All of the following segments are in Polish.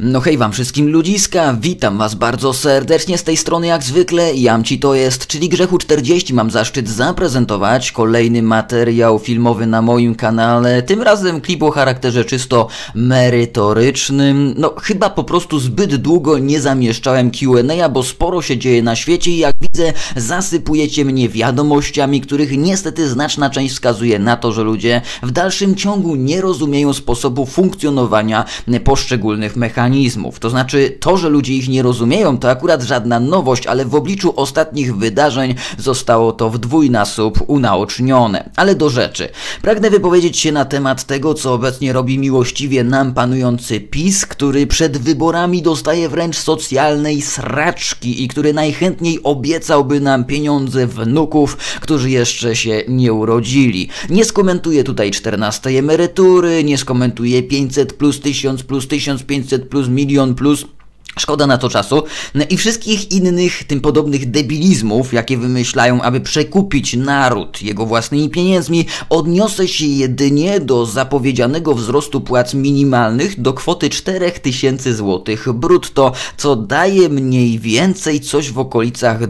No hej wam wszystkim ludziska, witam was bardzo serdecznie z tej strony jak zwykle, Jamci to jest, czyli Grzechu 40. Mam zaszczyt zaprezentować kolejny materiał filmowy na moim kanale, tym razem klip o charakterze czysto merytorycznym. No chyba po prostu zbyt długo nie zamieszczałem Q&A, bo sporo się dzieje na świecie i jak widzę zasypujecie mnie wiadomościami, których niestety znaczna część wskazuje na to, że ludzie w dalszym ciągu nie rozumieją sposobu funkcjonowania poszczególnych mechanizmów. To znaczy to, że ludzie ich nie rozumieją, to akurat żadna nowość, ale w obliczu ostatnich wydarzeń zostało to w dwójnasób unaocznione. Ale do rzeczy. Pragnę wypowiedzieć się na temat tego, co obecnie robi miłościwie nam panujący PiS, który przed wyborami dostaje wręcz socjalnej sraczki i który najchętniej obiecałby nam pieniądze wnuków, którzy jeszcze się nie urodzili. Nie skomentuję tutaj 14 emerytury, nie skomentuję 500 plus 1000 plus 1500 plus milion plus... Szkoda na to czasu i wszystkich innych tym podobnych debilizmów, jakie wymyślają, aby przekupić naród jego własnymi pieniędzmi. Odniosę się jedynie do zapowiedzianego wzrostu płac minimalnych do kwoty 4000 zł brutto, co daje mniej więcej coś w okolicach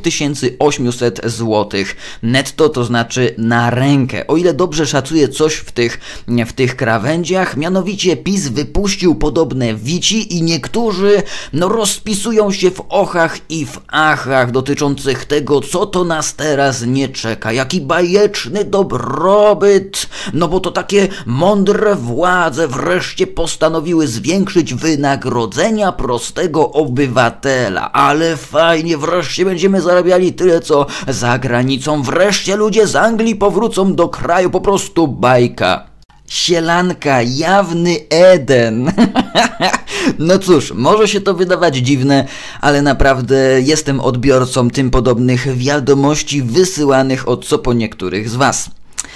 2800 zł netto, to znaczy na rękę. O ile dobrze szacuję coś w tych krawędziach, mianowicie PiS wypuścił podobne wici i niektórzy rozpisują się w ochach i w achach dotyczących tego, co to nas teraz nie czeka, jaki bajeczny dobrobyt, bo to takie mądre władze wreszcie postanowiły zwiększyć wynagrodzenia prostego obywatela, ale fajnie, wreszcie będziemy zarabiali tyle, co za granicą, wreszcie ludzie z Anglii powrócą do kraju, po prostu bajka. Sielanka, jawny Eden. No cóż, może się to wydawać dziwne, ale naprawdę jestem odbiorcą tym podobnych wiadomości wysyłanych od co po niektórych z was.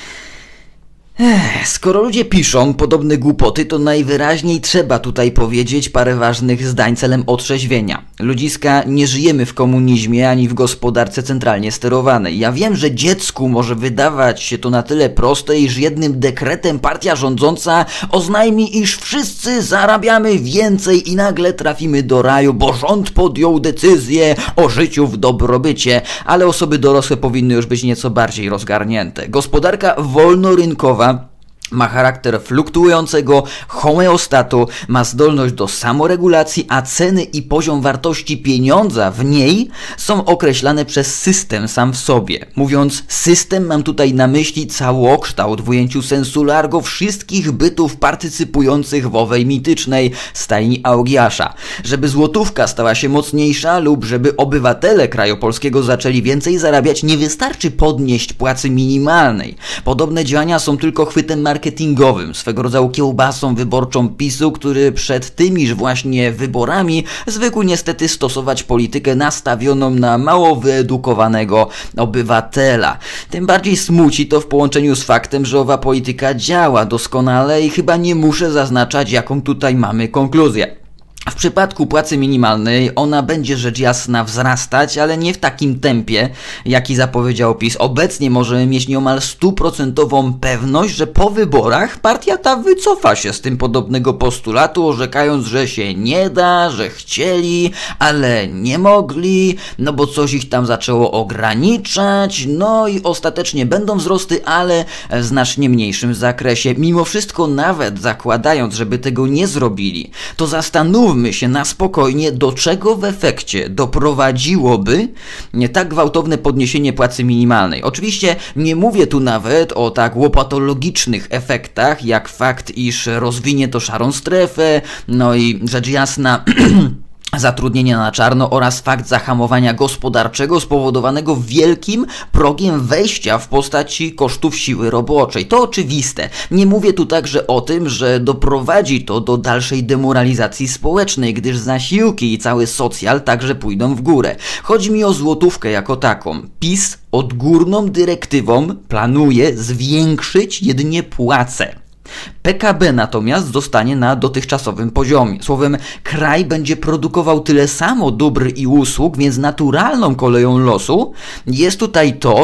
Skoro ludzie piszą podobne głupoty, to najwyraźniej trzeba tutaj powiedzieć parę ważnych zdań celem otrzeźwienia. Ludziska, nie żyjemy w komunizmie ani w gospodarce centralnie sterowanej. Ja wiem, że dziecku może wydawać się to na tyle proste, iż jednym dekretem partia rządząca oznajmi, iż wszyscy zarabiamy więcej i nagle trafimy do raju, bo rząd podjął decyzję o życiu w dobrobycie, ale osoby dorosłe powinny już być nieco bardziej rozgarnięte. Gospodarka wolnorynkowa ma charakter fluktuującego homeostatu, ma zdolność do samoregulacji, a ceny i poziom wartości pieniądza w niej są określane przez system sam w sobie. Mówiąc system, mam tutaj na myśli całokształt w ujęciu sensu largo wszystkich bytów partycypujących w owej mitycznej stajni Augiasza. Żeby złotówka stała się mocniejsza lub żeby obywatele kraju polskiego zaczęli więcej zarabiać, nie wystarczy podnieść płacy minimalnej. Podobne działania są tylko chwytem marketingowym, swego rodzaju kiełbasą wyborczą PiS-u, który przed tymiż właśnie wyborami zwykł niestety stosować politykę nastawioną na mało wyedukowanego obywatela. Tym bardziej smuci to w połączeniu z faktem, że owa polityka działa doskonale i chyba nie muszę zaznaczać, jaką tutaj mamy konkluzję. W przypadku płacy minimalnej ona będzie rzecz jasna wzrastać, ale nie w takim tempie, jaki zapowiedział PiS. Obecnie możemy mieć nieomal 100% pewność, że po wyborach partia ta wycofa się z tym podobnego postulatu, orzekając, że się nie da, że chcieli, ale nie mogli, bo coś ich tam zaczęło ograniczać, i ostatecznie będą wzrosty, ale w znacznie mniejszym zakresie. Mimo wszystko, nawet zakładając, żeby tego nie zrobili, to zastanówmy się na spokojnie, do czego w efekcie doprowadziłoby tak gwałtowne podniesienie płacy minimalnej. Oczywiście nie mówię tu nawet o tak łopatologicznych efektach, jak fakt, iż rozwinie to szarą strefę, i rzecz jasna zatrudnienia na czarno oraz fakt zahamowania gospodarczego spowodowanego wielkim progiem wejścia w postaci kosztów siły roboczej. To oczywiste. Nie mówię tu także o tym, że doprowadzi to do dalszej demoralizacji społecznej, gdyż zasiłki i cały socjal także pójdą w górę. Chodzi mi o złotówkę jako taką. PiS odgórną dyrektywą planuje zwiększyć jedynie płace. PKB natomiast zostanie na dotychczasowym poziomie. Słowem, kraj będzie produkował tyle samo dóbr i usług, więc naturalną koleją losu jest tutaj to, że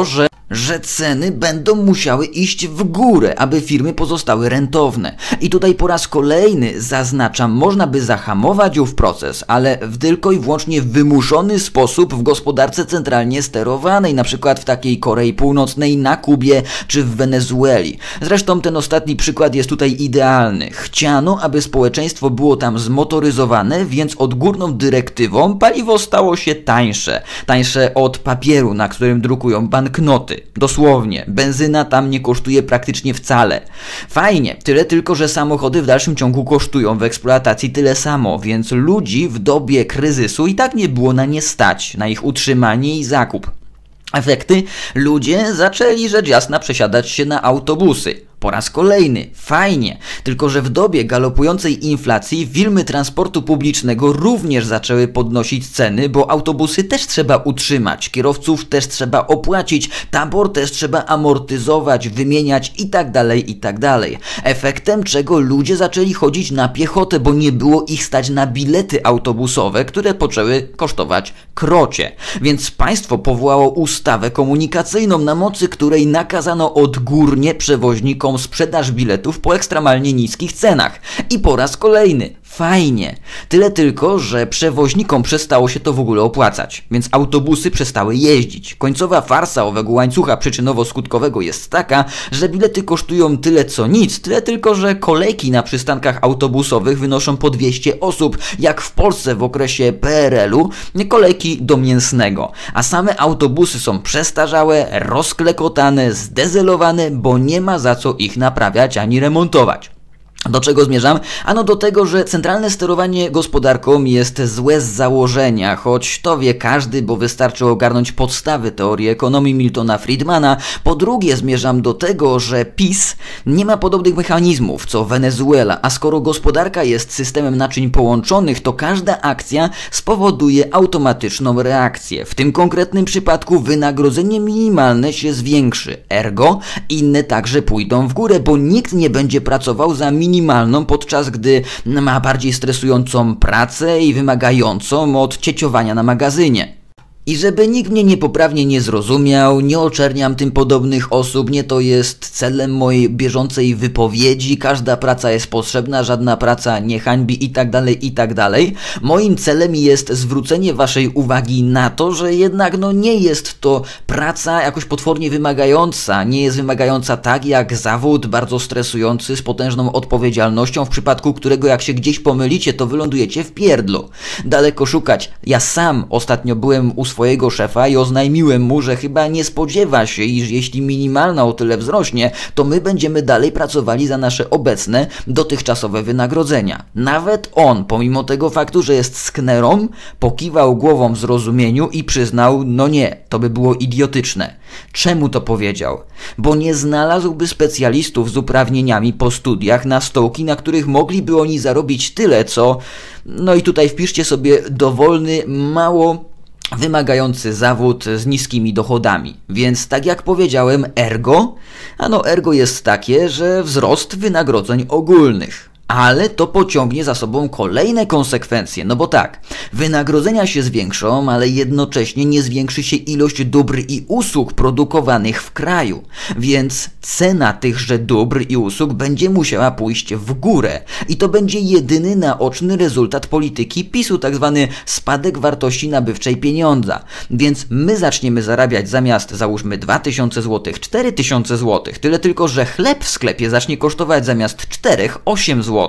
że ceny będą musiały iść w górę, aby firmy pozostały rentowne. I tutaj po raz kolejny zaznaczam, można by zahamować ów proces, ale w tylko i wyłącznie wymuszony sposób w gospodarce centralnie sterowanej, na przykład w takiej Korei Północnej, na Kubie czy w Wenezueli. Zresztą ten ostatni przykład jest tutaj idealny. Chciano, aby społeczeństwo było tam zmotoryzowane, więc odgórną dyrektywą paliwo stało się tańsze. Tańsze od papieru, na którym drukują banknoty. Dosłownie, benzyna tam nie kosztuje praktycznie wcale. Fajnie, tyle tylko, że samochody w dalszym ciągu kosztują w eksploatacji tyle samo, więc ludzi w dobie kryzysu i tak nie było na nie stać, na ich utrzymanie i zakup. Efekty? Ludzie zaczęli rzecz jasna przesiadać się na autobusy. Po raz kolejny, fajnie, tylko że w dobie galopującej inflacji firmy transportu publicznego również zaczęły podnosić ceny, bo autobusy też trzeba utrzymać, kierowców też trzeba opłacić, tabor też trzeba amortyzować, wymieniać itd., itd. Efektem czego ludzie zaczęli chodzić na piechotę, bo nie było ich stać na bilety autobusowe, które poczęły kosztować krocie. Więc państwo powołało ustawę komunikacyjną, na mocy której nakazano odgórnie przewoźnikom sprzedaż biletów po ekstremalnie niskich cenach. I po raz kolejny, fajnie. Tyle tylko, że przewoźnikom przestało się to w ogóle opłacać, więc autobusy przestały jeździć. Końcowa farsa owego łańcucha przyczynowo-skutkowego jest taka, że bilety kosztują tyle co nic, tyle tylko, że kolejki na przystankach autobusowych wynoszą po 200 osób, jak w Polsce w okresie PRL-u, kolejki do mięsnego. A same autobusy są przestarzałe, rozklekotane, zdezelowane, bo nie ma za co ich naprawiać ani remontować. Do czego zmierzam? Ano do tego, że centralne sterowanie gospodarką jest złe z założenia, choć to wie każdy, bo wystarczy ogarnąć podstawy teorii ekonomii Miltona Friedmana. Po drugie zmierzam do tego, że PiS nie ma podobnych mechanizmów co Wenezuela, a skoro gospodarka jest systemem naczyń połączonych, to każda akcja spowoduje automatyczną reakcję. W tym konkretnym przypadku wynagrodzenie minimalne się zwiększy, ergo inne także pójdą w górę, bo nikt nie będzie pracował za minimalną, podczas gdy ma bardziej stresującą pracę i wymagającą od cieciowania na magazynie. I żeby nikt mnie niepoprawnie nie zrozumiał, nie oczerniam tym podobnych osób, nie to jest celem mojej bieżącej wypowiedzi, każda praca jest potrzebna, żadna praca nie hańbi itd., itd. Moim celem jest zwrócenie waszej uwagi na to, że jednak nie jest to praca jakoś potwornie wymagająca, nie jest wymagająca tak jak zawód bardzo stresujący z potężną odpowiedzialnością, w przypadku którego jak się gdzieś pomylicie, to wylądujecie w pierdlu. Daleko szukać. Ja sam ostatnio byłem u swojego szefa i oznajmiłem mu, że chyba nie spodziewa się, iż jeśli minimalna o tyle wzrośnie, to my będziemy dalej pracowali za nasze obecne, dotychczasowe wynagrodzenia. Nawet on, pomimo tego faktu, że jest sknerą, pokiwał głową w zrozumieniu i przyznał, nie, to by było idiotyczne. Czemu to powiedział? Bo nie znalazłby specjalistów z uprawnieniami po studiach na stołki, na których mogliby oni zarobić tyle, co... i tutaj wpiszcie sobie dowolny, mało wymagający zawód z niskimi dochodami. Więc tak jak powiedziałem, ergo jest takie, że wzrost wynagrodzeń ogólnych. Ale to pociągnie za sobą kolejne konsekwencje, bo tak, wynagrodzenia się zwiększą, ale jednocześnie nie zwiększy się ilość dóbr i usług produkowanych w kraju, więc cena tychże dóbr i usług będzie musiała pójść w górę i to będzie jedyny naoczny rezultat polityki PiS-u, tak zwany spadek wartości nabywczej pieniądza, więc my zaczniemy zarabiać zamiast załóżmy 2000 zł, 4000 zł, tyle tylko, że chleb w sklepie zacznie kosztować zamiast 4, 8 zł.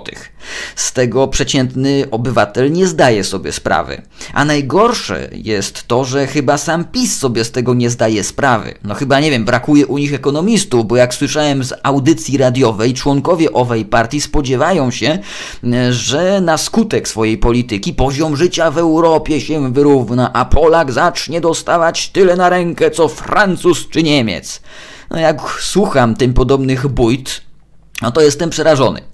Z tego przeciętny obywatel nie zdaje sobie sprawy. A najgorsze jest to, że chyba sam PiS sobie z tego nie zdaje sprawy. Chyba, brakuje u nich ekonomistów, bo jak słyszałem z audycji radiowej, członkowie owej partii spodziewają się, że na skutek swojej polityki poziom życia w Europie się wyrówna, a Polak zacznie dostawać tyle na rękę, co Francuz czy Niemiec. Jak słucham tym podobnych bójt, to jestem przerażony.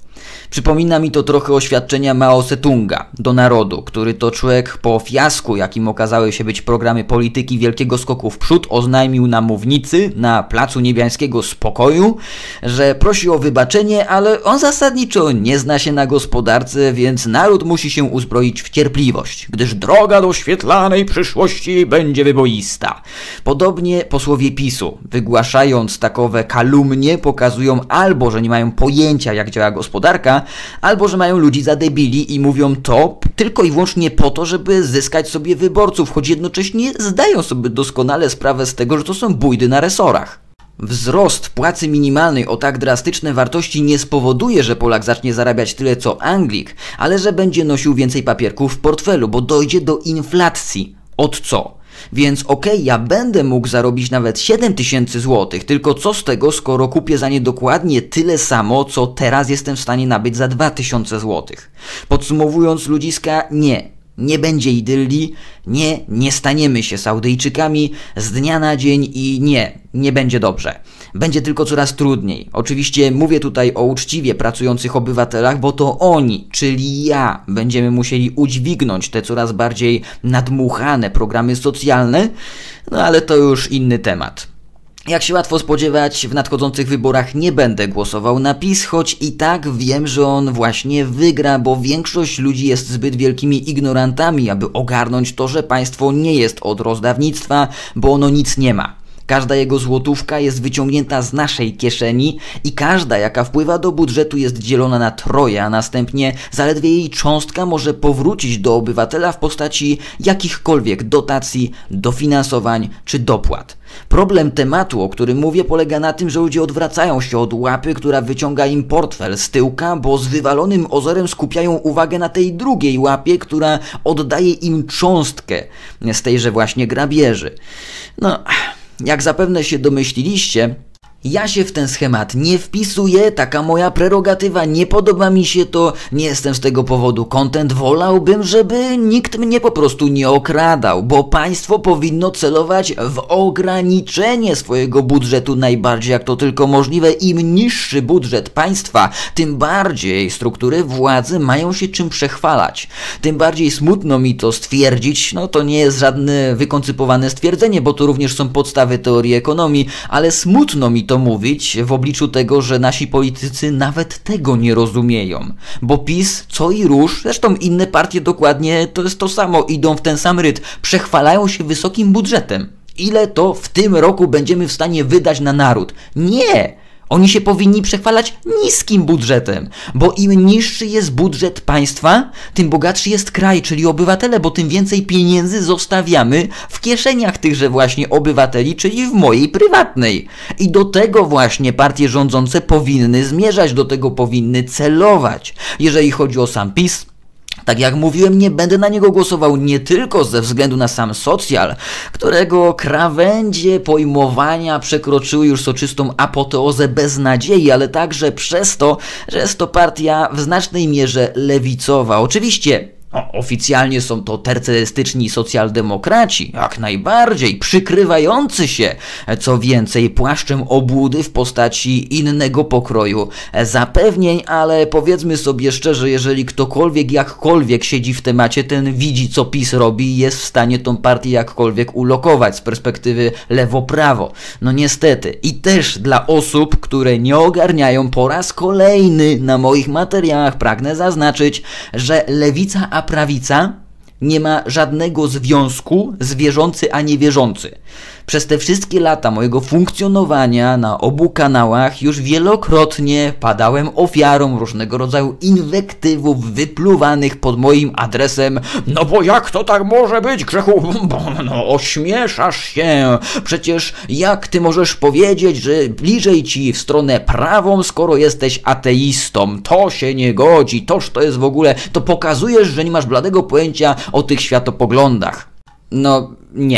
Przypomina mi to trochę oświadczenia Mao Tse-tunga do narodu, który to człowiek po fiasku, jakim okazały się być programy polityki wielkiego skoku w przód, oznajmił na mównicy na Placu Niebiańskiego Spokoju, że prosi o wybaczenie, ale on zasadniczo nie zna się na gospodarce, więc naród musi się uzbroić w cierpliwość, gdyż droga do świetlanej przyszłości będzie wyboista. Podobnie posłowie PiS-u, wygłaszając takowe kalumnie, pokazują albo, że nie mają pojęcia, jak działa gospodarka, albo, że mają ludzi za debili i mówią to tylko i wyłącznie po to, żeby zyskać sobie wyborców, choć jednocześnie zdają sobie doskonale sprawę z tego, że to są bujdy na resorach. Wzrost płacy minimalnej o tak drastyczne wartości nie spowoduje, że Polak zacznie zarabiać tyle co Anglik, ale że będzie nosił więcej papierków w portfelu, bo dojdzie do inflacji. Od co? Więc okej, ja będę mógł zarobić nawet 7000 zł, tylko co z tego, skoro kupię za nie dokładnie tyle samo, co teraz jestem w stanie nabyć za 2000 zł. Podsumowując, ludziska, nie będzie idylii, nie staniemy się Saudyjczykami z dnia na dzień i nie będzie dobrze. Będzie tylko coraz trudniej. Oczywiście mówię tutaj o uczciwie pracujących obywatelach, bo to oni, czyli ja, będziemy musieli udźwignąć te coraz bardziej nadmuchane programy socjalne, no ale to już inny temat. Jak się łatwo spodziewać, w nadchodzących wyborach nie będę głosował na PiS, choć i tak wiem, że on właśnie wygra, bo większość ludzi jest zbyt wielkimi ignorantami, aby ogarnąć to, że państwo nie jest od rozdawnictwa, bo ono nic nie ma. Każda jego złotówka jest wyciągnięta z naszej kieszeni i każda, jaka wpływa do budżetu, jest dzielona na troje, a następnie zaledwie jej cząstka może powrócić do obywatela w postaci jakichkolwiek dotacji, dofinansowań czy dopłat. Problem tematu, o którym mówię, polega na tym, że ludzie odwracają się od łapy, która wyciąga im portfel z tyłka, bo z wywalonym ozorem skupiają uwagę na tej drugiej łapie, która oddaje im cząstkę z tejże właśnie grabieży. No, jak zapewne się domyśliliście, ja się w ten schemat nie wpisuję, taka moja prerogatywa, nie podoba mi się to, nie jestem z tego powodu content, wolałbym, żeby nikt mnie po prostu nie okradał, bo państwo powinno celować w ograniczenie swojego budżetu najbardziej jak to tylko możliwe. Im niższy budżet państwa, tym bardziej struktury władzy mają się czym przechwalać. Tym bardziej smutno mi to stwierdzić, no to nie jest żadne wykoncypowane stwierdzenie, bo to również są podstawy teorii ekonomii, ale smutno mi to mówić w obliczu tego, że nasi politycy nawet tego nie rozumieją. Bo PiS, co i róż, zresztą inne partie dokładnie to jest to samo, idą w ten sam rytm, przechwalają się wysokim budżetem. Ile to w tym roku będziemy w stanie wydać na naród? Nie! Oni się powinni przechwalać niskim budżetem, bo im niższy jest budżet państwa, tym bogatszy jest kraj, czyli obywatele, bo tym więcej pieniędzy zostawiamy w kieszeniach tychże właśnie obywateli, czyli w mojej prywatnej. I do tego właśnie partie rządzące powinny zmierzać, do tego powinny celować. Jeżeli chodzi o sam PiS, tak jak mówiłem, nie będę na niego głosował nie tylko ze względu na sam socjal, którego krawędzie pojmowania przekroczyły już soczystą apoteozę beznadziei, ale także przez to, że jest to partia w znacznej mierze lewicowa. Oczywiście oficjalnie są to tercerystyczni socjaldemokraci, jak najbardziej, przykrywający się, co więcej, płaszczem obłudy w postaci innego pokroju zapewnień, ale powiedzmy sobie szczerze, jeżeli ktokolwiek jakkolwiek siedzi w temacie, ten widzi, co PiS robi i jest w stanie tą partię jakkolwiek ulokować z perspektywy lewo-prawo. No niestety. I też dla osób, które nie ogarniają, po raz kolejny na moich materiałach pragnę zaznaczyć, że lewica a prawica nie ma żadnego związku z wierzący a niewierzący. Przez te wszystkie lata mojego funkcjonowania na obu kanałach już wielokrotnie padałem ofiarą różnego rodzaju inwektywów wypluwanych pod moim adresem. No bo jak to tak może być, Grzechu? No ośmieszasz się. Przecież jak ty możesz powiedzieć, że bliżej ci w stronę prawą, skoro jesteś ateistą? To się nie godzi. Toż to jest w ogóle... To pokazujesz, że nie masz bladego pojęcia o tych światopoglądach. No nie.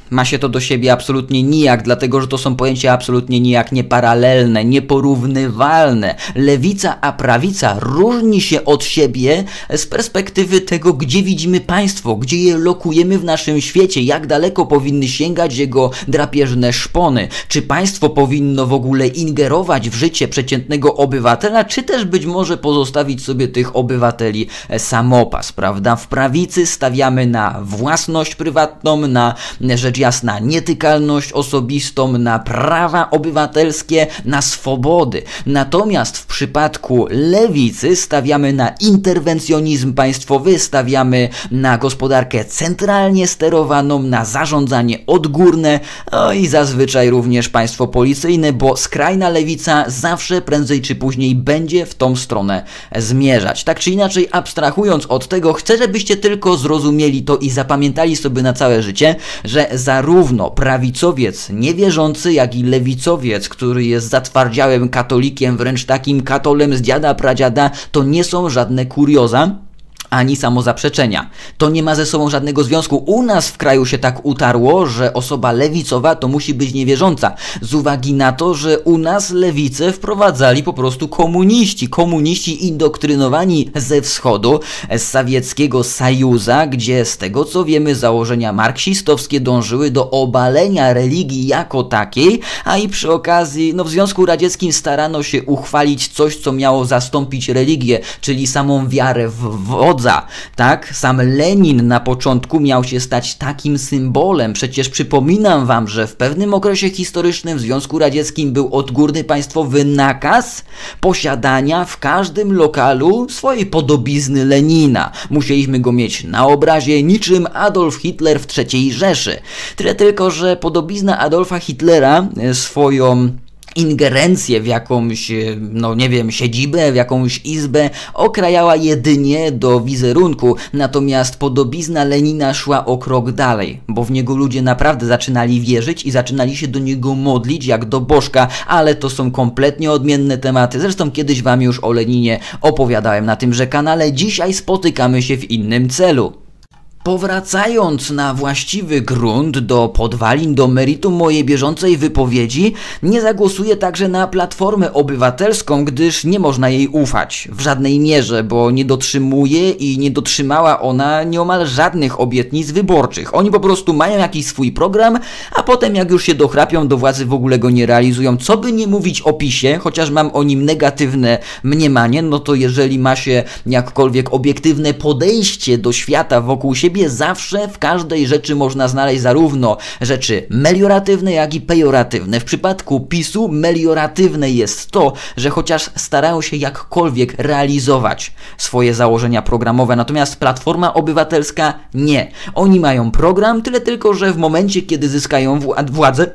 ma się to do siebie absolutnie nijak, dlatego że to są pojęcia absolutnie nijak nieparalelne, nieporównywalne. Lewica a prawica różni się od siebie z perspektywy tego, gdzie widzimy państwo, gdzie je lokujemy w naszym świecie, jak daleko powinny sięgać jego drapieżne szpony. Czy państwo powinno w ogóle ingerować w życie przeciętnego obywatela, czy też być może pozostawić sobie tych obywateli samopas, prawda? W prawicy stawiamy na własność prywatną, na rzecz jasna nietykalność osobistą, na prawa obywatelskie, na swobody. Natomiast w przypadku lewicy stawiamy na interwencjonizm państwowy, stawiamy na gospodarkę centralnie sterowaną, na zarządzanie odgórne, no i zazwyczaj również państwo policyjne, bo skrajna lewica zawsze prędzej czy później będzie w tą stronę zmierzać. Tak czy inaczej, abstrahując od tego, chcę, żebyście tylko zrozumieli to i zapamiętali sobie na całe życie, że zarówno prawicowiec niewierzący, jak i lewicowiec, który jest zatwardziałym katolikiem, wręcz takim katolem z dziada pradziada, to nie są żadne kurioza ani samozaprzeczenia. To nie ma ze sobą żadnego związku. U nas w kraju się tak utarło, że osoba lewicowa to musi być niewierząca. Z uwagi na to, że u nas lewicę wprowadzali po prostu komuniści indoktrynowani ze wschodu, z sowieckiego Sajuza, gdzie z tego co wiemy założenia marksistowskie dążyły do obalenia religii jako takiej, a i przy okazji, w Związku Radzieckim starano się uchwalić coś, co miało zastąpić religię, czyli samą wiarę w wodza. Tak? Sam Lenin na początku miał się stać takim symbolem. Przecież przypominam wam, że w pewnym okresie historycznym w Związku Radzieckim był odgórny państwowy nakaz posiadania w każdym lokalu swojej podobizny Lenina. Musieliśmy go mieć na obrazie niczym Adolf Hitler w III Rzeszy. Tyle tylko, że podobizna Adolfa Hitlera swoją ingerencję w jakąś, siedzibę, w jakąś izbę okrajała jedynie do wizerunku, natomiast podobizna Lenina szła o krok dalej, bo w niego ludzie naprawdę zaczynali wierzyć i zaczynali się do niego modlić jak do bożka, ale to są kompletnie odmienne tematy. Zresztą kiedyś wam już o Leninie opowiadałem na tymże kanale, dzisiaj spotykamy się w innym celu. Powracając na właściwy grunt, do podwalin, do meritum mojej bieżącej wypowiedzi, nie zagłosuję także na Platformę Obywatelską, gdyż nie można jej ufać w żadnej mierze, bo nie dotrzymuje i nie dotrzymała ona nieomal żadnych obietnic wyborczych. Oni po prostu mają jakiś swój program, a potem jak już się dochrapią do władzy, w ogóle go nie realizują. Co by nie mówić o PiS-ie, chociaż mam o nim negatywne mniemanie, no to jeżeli ma się jakkolwiek obiektywne podejście do świata wokół siebie, zawsze w każdej rzeczy można znaleźć zarówno rzeczy melioratywne, jak i pejoratywne. W przypadku PiS-u melioratywne jest to, że chociaż starają się jakkolwiek realizować swoje założenia programowe, natomiast Platforma Obywatelska nie. Oni mają program, tyle tylko, że w momencie, kiedy zyskają władzę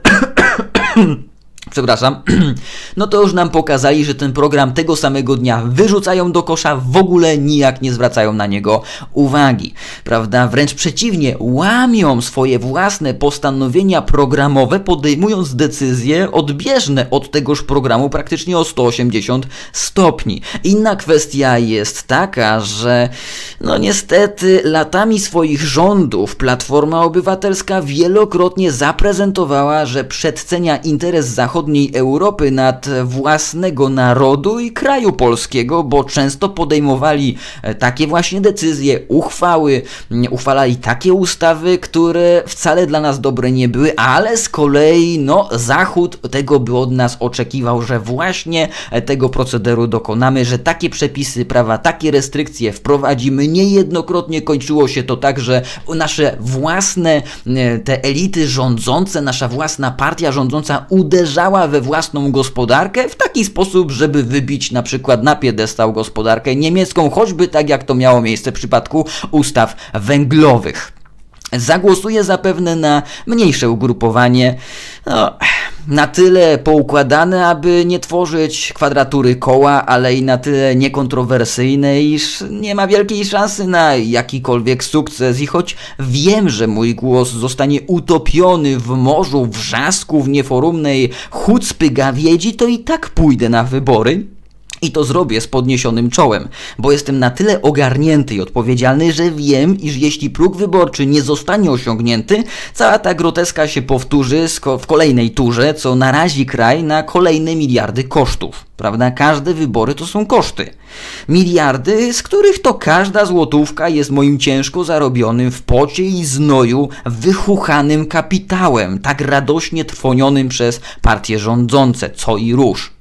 przepraszam, no to już nam pokazali, że ten program tego samego dnia wyrzucają do kosza, w ogóle nijak nie zwracają na niego uwagi, prawda? Wręcz przeciwnie, łamią swoje własne postanowienia programowe, podejmując decyzje odbieżne od tegoż programu praktycznie o 180 stopni. Inna kwestia jest taka, że niestety latami swoich rządów Platforma Obywatelska wielokrotnie zaprezentowała, że przedcenia interes zachodniej Europy nad własnego narodu i kraju polskiego, bo często podejmowali takie właśnie decyzje, uchwalali takie ustawy, które wcale dla nas dobre nie były, ale z kolei Zachód tego by od nas oczekiwał, że właśnie tego procederu dokonamy, że takie przepisy prawa, takie restrykcje wprowadzimy. Niejednokrotnie kończyło się to tak, że nasze własne te elity rządzące, nasza własna partia rządząca uderzała we własną gospodarkę w taki sposób, żeby wybić na przykład na piedestał gospodarkę niemiecką, choćby tak jak to miało miejsce w przypadku ustaw węglowych. Zagłosuję zapewne na mniejsze ugrupowanie, na tyle poukładane, aby nie tworzyć kwadratury koła, ale i na tyle niekontrowersyjne, iż nie ma wielkiej szansy na jakikolwiek sukces. I choć wiem, że mój głos zostanie utopiony w morzu wrzasków nieforumnej chucpy gawiedzi, to i tak pójdę na wybory. I to zrobię z podniesionym czołem, bo jestem na tyle ogarnięty i odpowiedzialny, że wiem, iż jeśli próg wyborczy nie zostanie osiągnięty, cała ta groteska się powtórzy w kolejnej turze, co narazi kraj na kolejne miliardy kosztów. Prawda? Każde wybory to są koszty. Miliardy, z których to każda złotówka jest moim ciężko zarobionym w pocie i znoju wychuchanym kapitałem, tak radośnie trwonionym przez partie rządzące, co i róż.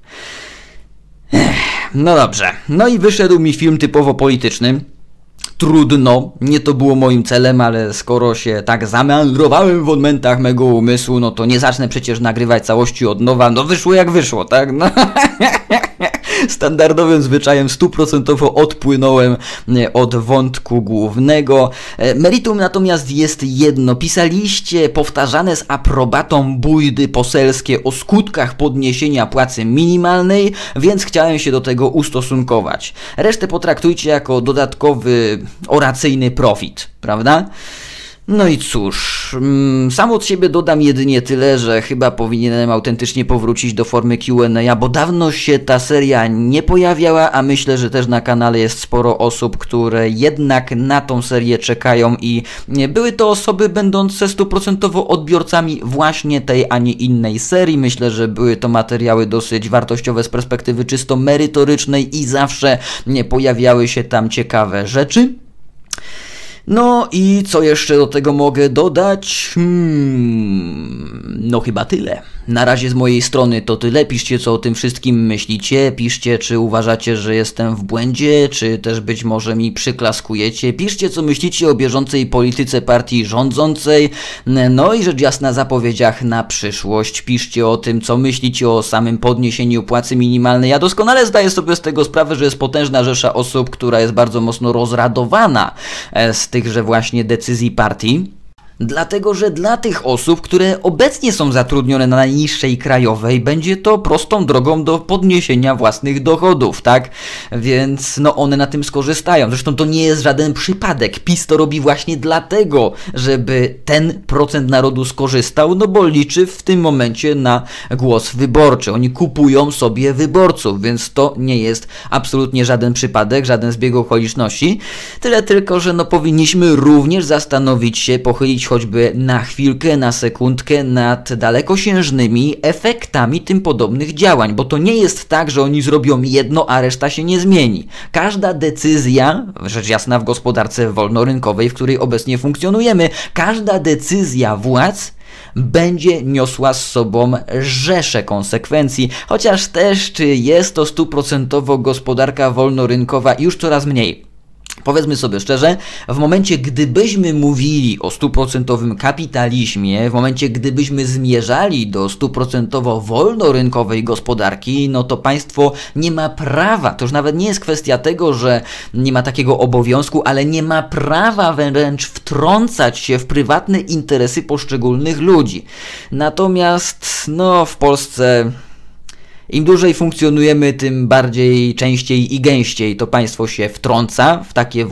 No dobrze, no i wyszedł mi film typowo polityczny. Trudno, nie to było moim celem, ale skoro się tak zameandrowałem w odmętach mego umysłu, no to nie zacznę przecież nagrywać całości od nowa, no wyszło jak wyszło, tak? No. Standardowym zwyczajem 100% odpłynąłem od wątku głównego. Meritum natomiast jest jedno. Pisaliście powtarzane z aprobatą bujdy poselskie o skutkach podniesienia płacy minimalnej, więc chciałem się do tego ustosunkować. Resztę potraktujcie jako dodatkowy oracyjny profit, prawda? No i cóż, sam od siebie dodam jedynie tyle, że chyba powinienem autentycznie powrócić do formy Q&A, bo dawno się ta seria nie pojawiała, a myślę, że też na kanale jest sporo osób, które jednak na tą serię czekają i były to osoby będące 100% odbiorcami właśnie tej, a nie innej serii. Myślę, że były to materiały dosyć wartościowe z perspektywy czysto merytorycznej i zawsze pojawiały się tam ciekawe rzeczy. No i co jeszcze do tego mogę dodać? No chyba tyle. Na razie z mojej strony to tyle. Piszcie, co o tym wszystkim myślicie. Piszcie, czy uważacie, że jestem w błędzie, czy też być może mi przyklaskujecie. Piszcie, co myślicie o bieżącej polityce partii rządzącej. No i rzecz jasna zapowiedziach na przyszłość. Piszcie o tym, co myślicie o samym podniesieniu płacy minimalnej. Ja doskonale zdaję sobie z tego sprawę, że jest potężna rzesza osób, która jest bardzo mocno rozradowana z tychże właśnie decyzji partii. Dlatego, że dla tych osób, które obecnie są zatrudnione na najniższej krajowej, będzie to prostą drogą do podniesienia własnych dochodów, tak? Więc no one na tym skorzystają. Zresztą to nie jest żaden przypadek. PiS to robi właśnie dlatego, żeby ten procent narodu skorzystał, no bo liczy w tym momencie na głos wyborczy. Oni kupują sobie wyborców, więc to nie jest absolutnie żaden przypadek, żaden zbieg okoliczności. Tyle tylko, że no powinniśmy również zastanowić się, pochylić choćby na chwilkę, na sekundkę nad dalekosiężnymi efektami tym podobnych działań, bo to nie jest tak, że oni zrobią jedno, a reszta się nie zmieni. Każda decyzja, rzecz jasna w gospodarce wolnorynkowej, w której obecnie funkcjonujemy, każda decyzja władz będzie niosła z sobą rzeszę konsekwencji, chociaż też czy jest to 100% gospodarka wolnorynkowa już coraz mniej. Powiedzmy sobie szczerze, w momencie gdybyśmy mówili o 100% kapitalizmie, w momencie gdybyśmy zmierzali do 100% wolnorynkowej gospodarki, no to państwo nie ma prawa, to już nawet nie jest kwestia tego, że nie ma takiego obowiązku, ale nie ma prawa wręcz wtrącać się w prywatne interesy poszczególnych ludzi. Natomiast no w Polsce im dłużej funkcjonujemy, tym bardziej, częściej i gęściej to państwo się wtrąca w takie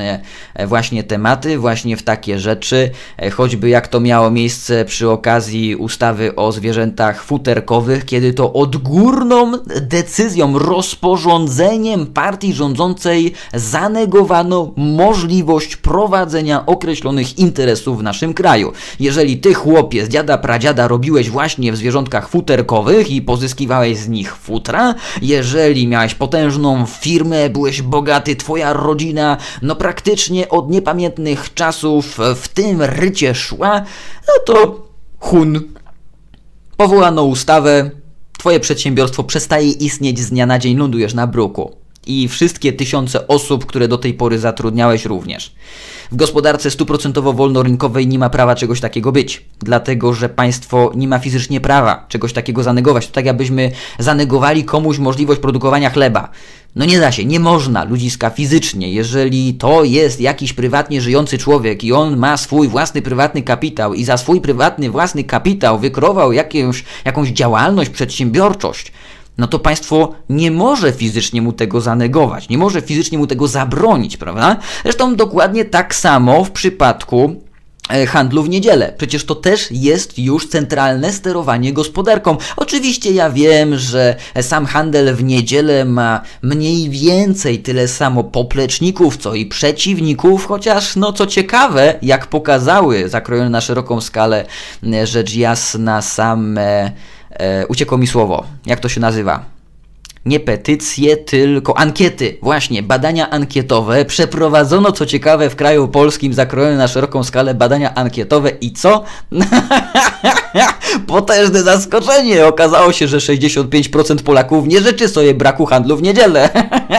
właśnie tematy, właśnie w takie rzeczy, choćby jak to miało miejsce przy okazji ustawy o zwierzętach futerkowych, kiedy to odgórną decyzją, rozporządzeniem partii rządzącej zanegowano możliwość prowadzenia określonych interesów w naszym kraju. Jeżeli ty, chłopie, z dziada pradziada robiłeś właśnie w zwierzątkach futerkowych i pozyskiwałeś z nich futra, jeżeli miałeś potężną firmę, byłeś bogaty, twoja rodzina no praktycznie od niepamiętnych czasów w tym rycie szła, no to hun. Powołano ustawę, twoje przedsiębiorstwo przestaje istnieć, z dnia na dzień lądujesz na bruku. I wszystkie tysiące osób, które do tej pory zatrudniałeś również. W gospodarce 100% wolnorynkowej nie ma prawa czegoś takiego być, dlatego że państwo nie ma fizycznie prawa czegoś takiego zanegować. To tak jakbyśmy zanegowali komuś możliwość produkowania chleba. No nie da się, nie można ludziska fizycznie. Jeżeli to jest jakiś prywatnie żyjący człowiek i on ma swój własny prywatny kapitał i za swój prywatny własny kapitał wykreował jakąś działalność, przedsiębiorczość, no to państwo nie może fizycznie mu tego zanegować, nie może fizycznie mu tego zabronić, prawda? Zresztą dokładnie tak samo w przypadku handlu w niedzielę. Przecież to też jest już centralne sterowanie gospodarką. Oczywiście ja wiem, że sam handel w niedzielę ma mniej więcej tyle samo popleczników, co i przeciwników, chociaż no co ciekawe, jak pokazały zakrojone na szeroką skalę rzecz jasna same... uciekło mi słowo. Jak to się nazywa? Nie petycje, tylko ankiety. Właśnie, badania ankietowe. Przeprowadzono, co ciekawe, w kraju polskim zakrojone na szeroką skalę badania ankietowe i co? Potężne zaskoczenie. Okazało się, że 65% Polaków nie życzy sobie braku handlu w niedzielę.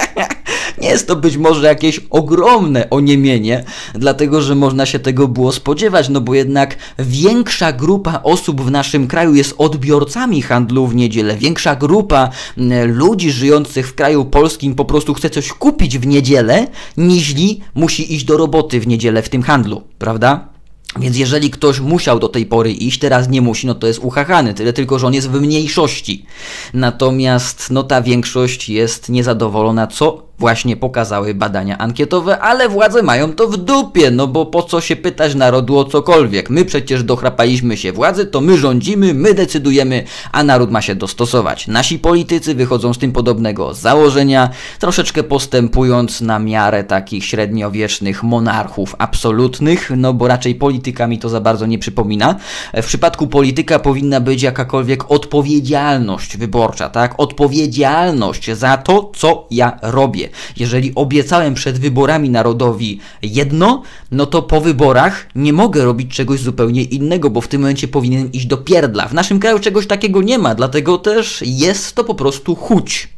Nie jest to być może jakieś ogromne oniemienie, dlatego że można się tego było spodziewać, no bo jednak większa grupa osób w naszym kraju jest odbiorcami handlu w niedzielę. Większa grupa ludzi żyjących w kraju polskim po prostu chce coś kupić w niedzielę, niźli musi iść do roboty w niedzielę w tym handlu, prawda? Więc jeżeli ktoś musiał do tej pory iść, teraz nie musi, no to jest uchachany, tyle tylko, że on jest w mniejszości. Natomiast no ta większość jest niezadowolona, co właśnie pokazały badania ankietowe, ale władze mają to w dupie, no bo po co się pytać narodu o cokolwiek? My przecież dochrapaliśmy się władzy, to my rządzimy, my decydujemy, a naród ma się dostosować. Nasi politycy wychodzą z tym podobnego założenia, troszeczkę postępując na miarę takich średniowiecznych monarchów absolutnych, no bo raczej polityka mi to za bardzo nie przypomina. W przypadku polityka powinna być jakakolwiek odpowiedzialność wyborcza, tak? Odpowiedzialność za to, co ja robię. Jeżeli obiecałem przed wyborami narodowi jedno, no to po wyborach nie mogę robić czegoś zupełnie innego, bo w tym momencie powinienem iść do pierdla. W naszym kraju czegoś takiego nie ma, dlatego też jest to po prostu chuć.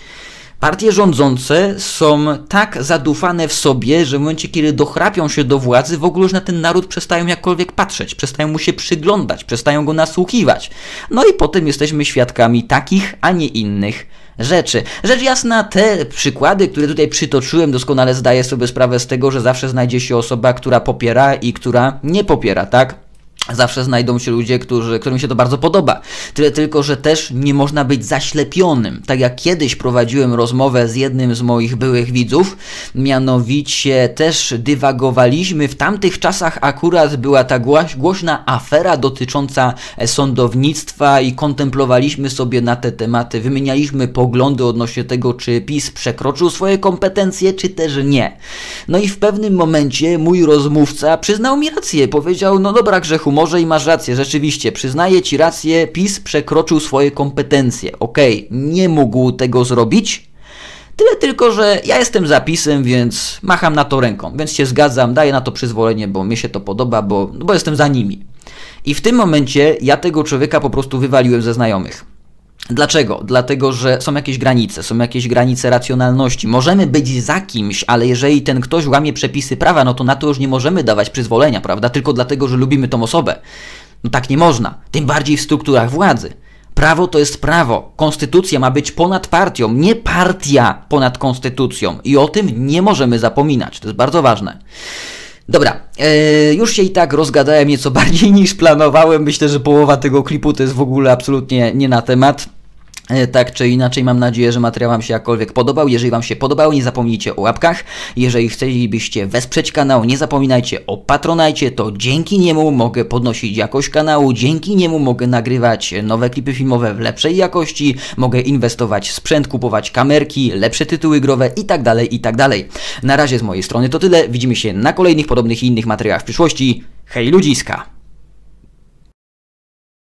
Partie rządzące są tak zadufane w sobie, że w momencie, kiedy dochrapią się do władzy, w ogóle już na ten naród przestają jakkolwiek patrzeć, przestają mu się przyglądać, przestają go nasłuchiwać. No i potem jesteśmy świadkami takich, a nie innych rzeczy. Rzecz jasna, te przykłady, które tutaj przytoczyłem, doskonale zdaję sobie sprawę z tego, że zawsze znajdzie się osoba, która popiera i która nie popiera, tak? Zawsze znajdą się ludzie, którym się to bardzo podoba. Tyle tylko, że też nie można być zaślepionym. Tak jak kiedyś prowadziłem rozmowę z jednym z moich byłych widzów, mianowicie też dywagowaliśmy. W tamtych czasach akurat była ta głośna afera dotycząca sądownictwa i kontemplowaliśmy sobie na te tematy, wymienialiśmy poglądy odnośnie tego, czy PiS przekroczył swoje kompetencje, czy też nie. No i w pewnym momencie mój rozmówca przyznał mi rację. Powiedział, no dobra Grzechu, może i masz rację, rzeczywiście, przyznaję Ci rację, PiS przekroczył swoje kompetencje. Okej, nie mógł tego zrobić, tyle tylko, że ja jestem za PiS-em, więc macham na to ręką, więc się zgadzam, daję na to przyzwolenie, bo mi się to podoba, bo jestem za nimi. I w tym momencie ja tego człowieka po prostu wywaliłem ze znajomych. Dlaczego? Dlatego, że są jakieś granice racjonalności. Możemy być za kimś, ale jeżeli ten ktoś łamie przepisy prawa, no to na to już nie możemy dawać przyzwolenia, prawda? Tylko dlatego, że lubimy tą osobę. No tak nie można. Tym bardziej w strukturach władzy. Prawo to jest prawo. Konstytucja ma być ponad partią, nie partia ponad konstytucją. I o tym nie możemy zapominać. To jest bardzo ważne. Dobra, już się i tak rozgadałem nieco bardziej niż planowałem. Myślę, że połowa tego klipu to jest w ogóle absolutnie nie na temat. Tak czy inaczej, mam nadzieję, że materiał Wam się jakkolwiek podobał. Jeżeli Wam się podobał, nie zapomnijcie o łapkach. Jeżeli chcielibyście wesprzeć kanał, nie zapominajcie o Patronajcie, to dzięki niemu mogę podnosić jakość kanału, dzięki niemu mogę nagrywać nowe klipy filmowe w lepszej jakości, mogę inwestować w sprzęt, kupować kamerki, lepsze tytuły growe itd., itd. Na razie z mojej strony to tyle. Widzimy się na kolejnych podobnych i innych materiałach w przyszłości. Hej ludziska!